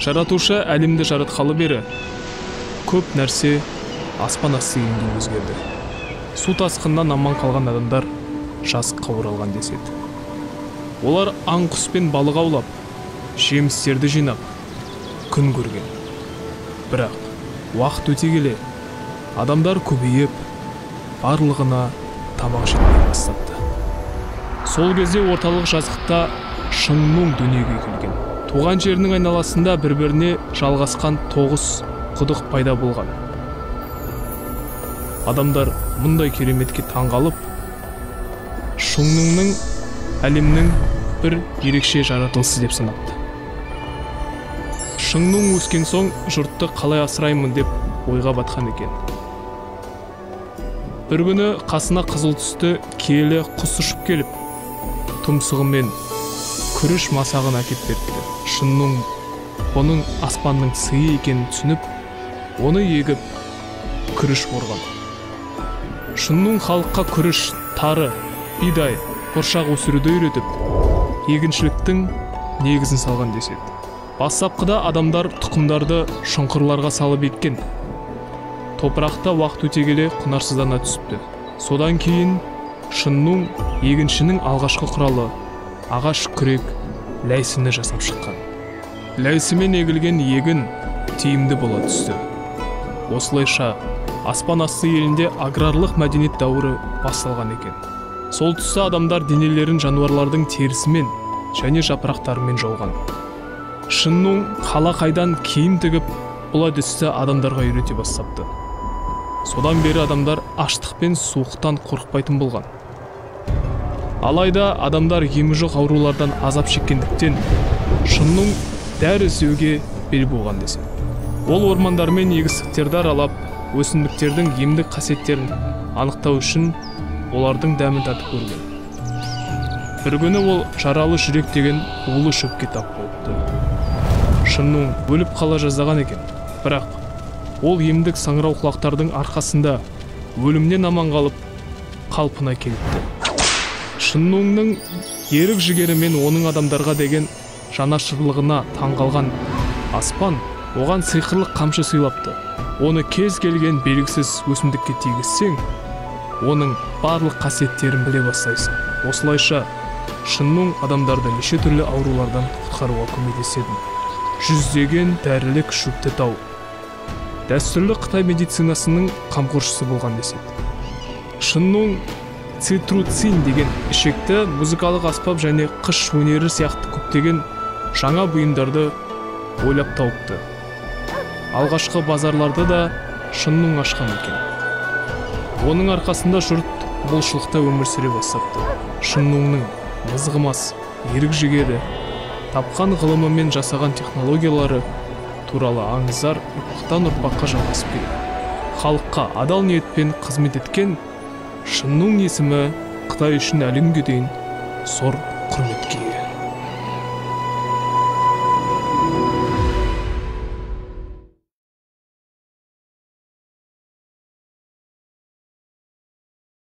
Жаратушы әлемді жаратқалы бері көп нәрсе аспан асты елінде өзгерді. Су тасқынынан аман қалған адамдар жазыққа оралған деседі. Олар аң құс пен балық аулап, жемістерді жинап, күн көрген. Бірақ уақыт өте келе адамдар көбейіп, барлығына тамақ жетпей бастапты. Сол кезде орталық жазықта Шыңнұң дүниеге келген. Туған жерінің айналасында бір-біріне жалғасқан 9 құдық пайда болған. Адамдар мұндай кереметке таңғалып, Шыңнұңның әлемнің бір ерекше жаратылысы деп санапты. Шыңнұң өскен соң жұртты қалай асыраймын деп ойға батқан екен. Бір күні қасына қызыл түсті киелі құс ұшып келіп, тұмсығымен күріш масағын әкеп берді. Шыңнұң оның аспанның сыйы екенін түсініп, оны егіп, күріш орған. Шыңнұң халыққа күріш, тары, бидай, бұршақ өсіруді үйретіп, егіншіліктің негізін салған деседі. Бастапқыда адамдар тұқымдарды шұңқырларға салып еккен. Топырақта уақыт өте келе құнарсыздана түсіпті. Содан кейін Шыңнұң егіншінің алғашқы құралы ағаш күрек ләйсіні жасап шыққан. Ләйсімен егілген егін тиімді бола түсті. Осылайша аспан асты елінде аграрлық мәдениет дәуірі басталған екен. Сол тұста адамдар денелерін жануарлардың терісімен және жапырақтарымен жауған. Шыңнұң қалақайдан киім тігіп, бұл әдісті адамдарға үйрете бастапты. Содан бері адамдар аштық пен суықтан қорықпайтын болған. Алайда адамдар емі жоқ аурулардан азап шеккендіктен Шыңнұң дәрі іздеуге бел буған деседі. Ол ормандар мен егістіктерді аралап, өсімдіктердің емдік қасиеттерін анықтау үшін олардың дәмін татып көрген. Бір күні ол жаралы жүрек деген улы шөпке тап болыпты. Шыңнұң өліп қала жаздаған екен. Бірақ ол емдік саңырау құлақтардың арқасында өлімнен аман қалып, қалпына келіпті. Шыңнұңның ерік жігері мен оның адамдарға деген жанашырлығына таңғалған аспан оған сиқырлы қамшы сыйлапты. Оны кез келген белгісіз өсімдікке тигізсең, оның барлық қасиеттерін біле бастайсың. Осылайша Шыңнұң адамдарды неше түрлі аурулардан құтқаруға көмектеседі. Жүздеген дәрілік шөпті тауып, дәстүрлі Қытай медицинасының қамқоршысы болған деседі. Шыңнұң цитруцин деген ішекті, музыкалық аспап және қыш өнері сияқты көптеген жаңа бұйымдарды ойлап тауыпты. Алғашқы базарларды да Шыңнұң ашқан екен. Оның арқасында жұрт молшылықта өмір сүре бастапты. Шыңнұңның мызғымас ерік жігері, тапқан ғылымы мен жасаған технологиялары туралы аңыздар ұрпақтан ұрпаққа жалғасып келеді. Халыққа адал ниетпен қызмет еткен Шыңнұң есімі Қытай үшін әлі күнге дейін зор құрметке ие.